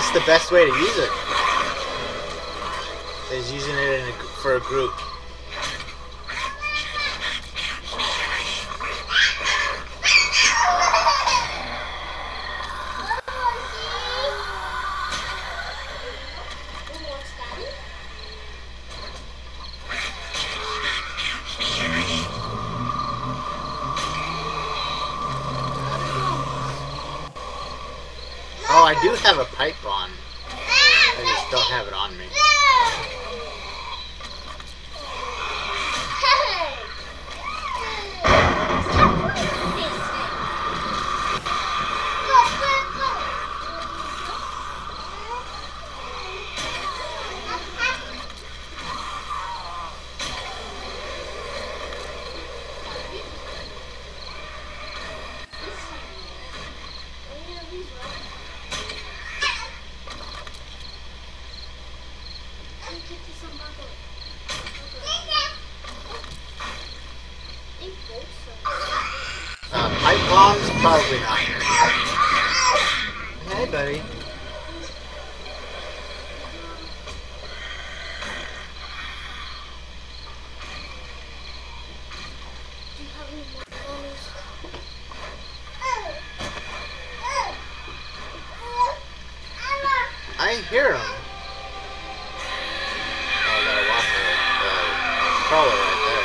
that's the best way to use it. Is using it for a group. Oh, I do have a pipe on. I just don't have it on me. Pipe bombs? Probably not. Hey, buddy. I hear him. Oh, that walker, crawler right there.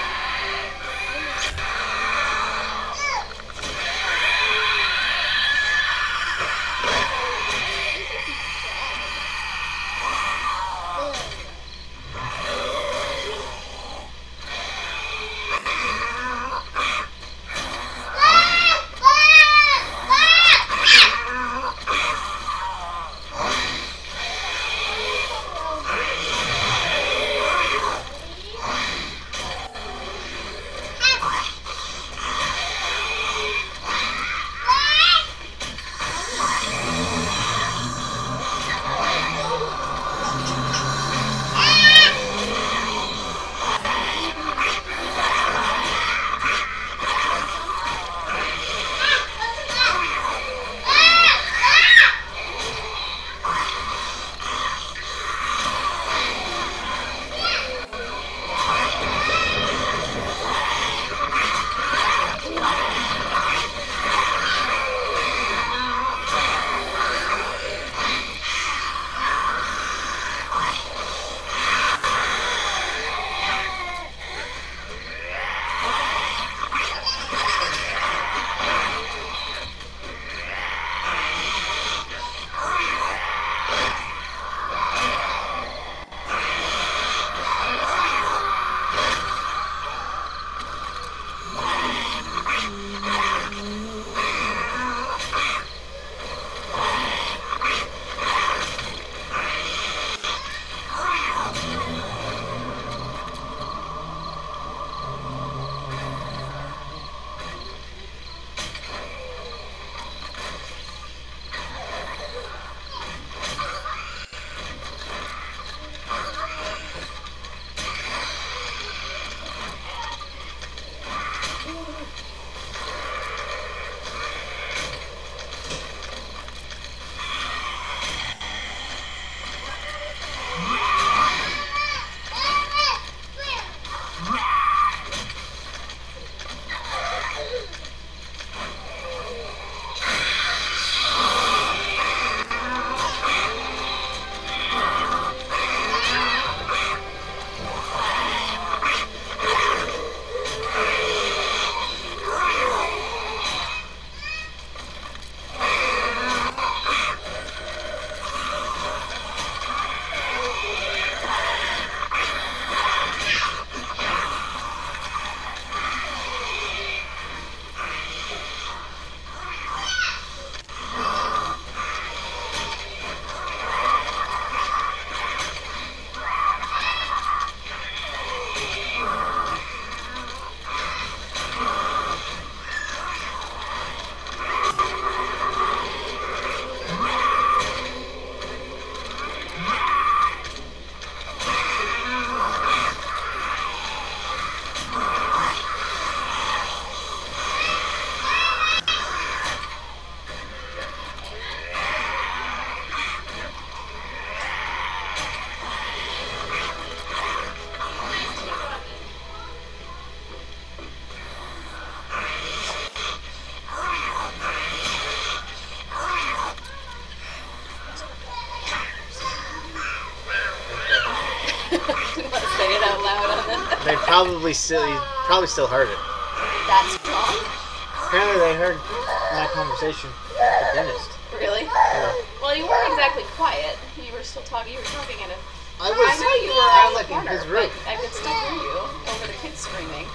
Say it out loud on this. They probably still heard it. That's strong. Apparently they heard my conversation with the dentist. Really? Yeah. Well, you weren't exactly quiet. You were still talking. You were talking in a. I I know you were I around was the like in corner, his room. but I could still hear you over the kids screaming.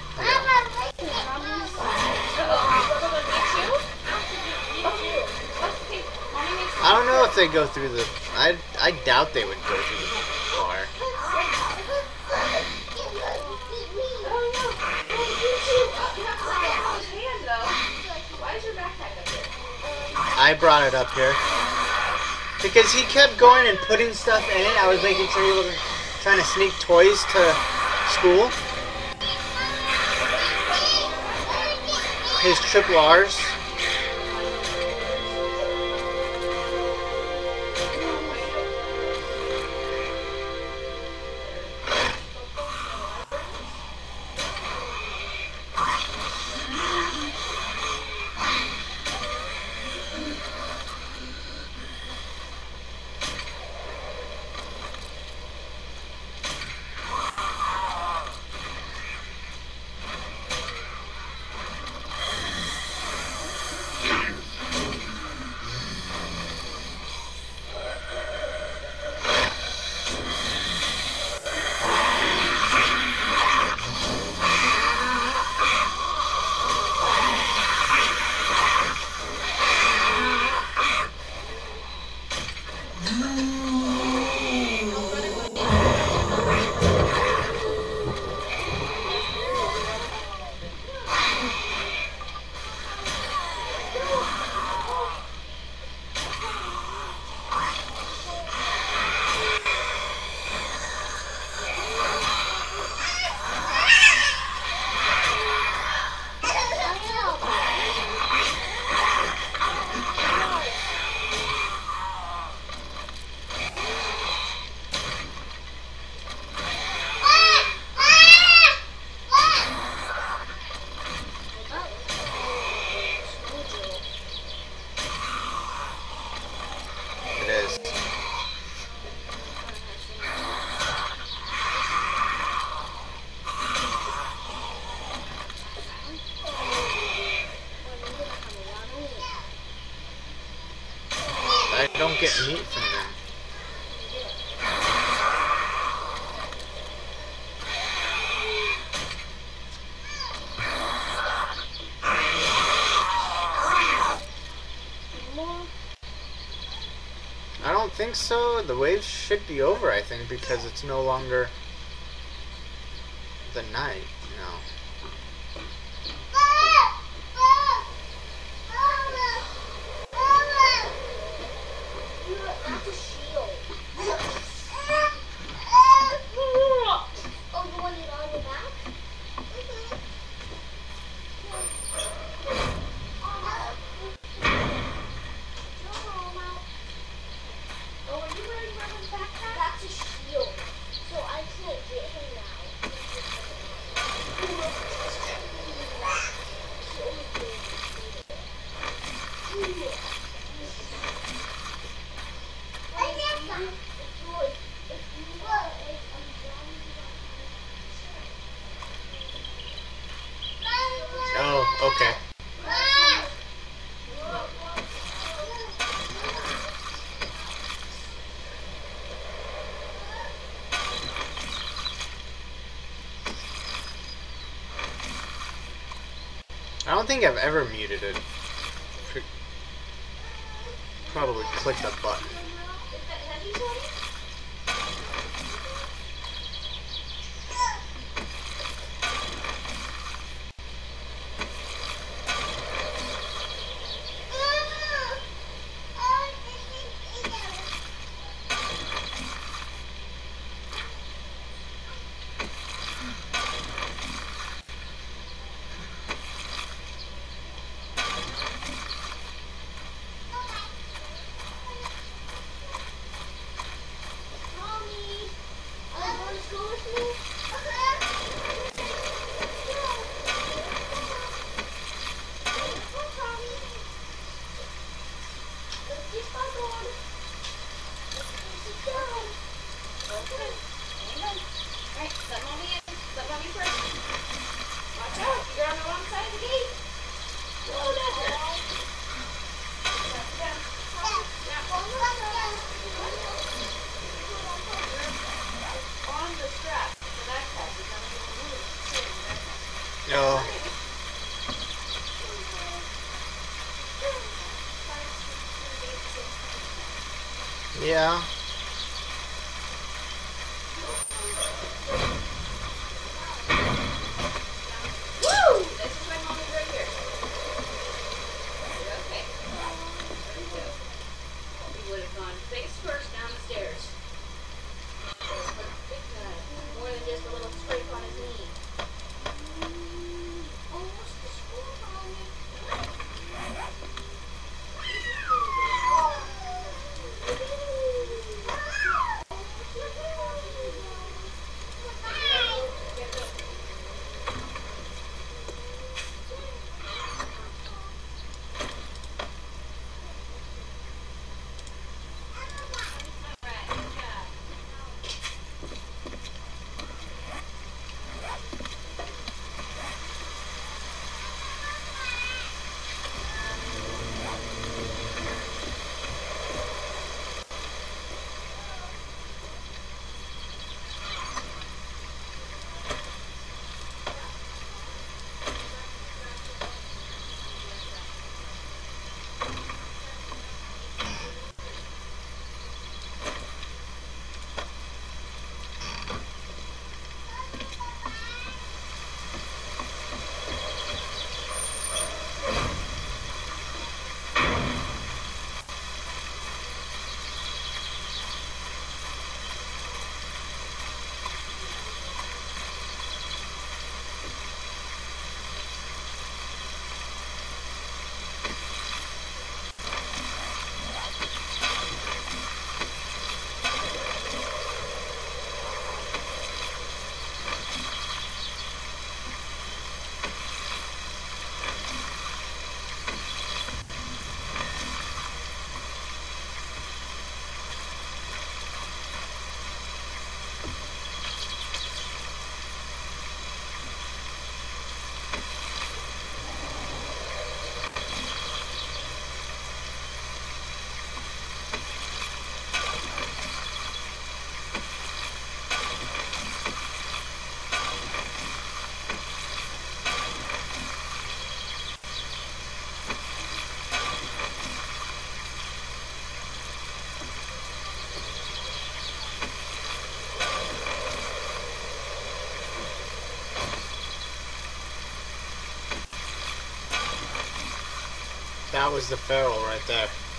I don't know if they go through the. I doubt they would go through the bar. I brought it up here because he kept going and putting stuff in it. I was making sure he wasn't trying to sneak toys to school. His triple R's. I don't get meat from them. I don't think so. The waves should be over, I think, because it's no longer the night. No. Oh, okay. I don't think I've ever muted it. Probably clicked a button. go. Yeah. Woo! This is my moment right here. Okay. There we go. We would have gone face first down the stairs. Big time. More than just a little scrape on his knee. Almost a school mommy. That was the feral right there.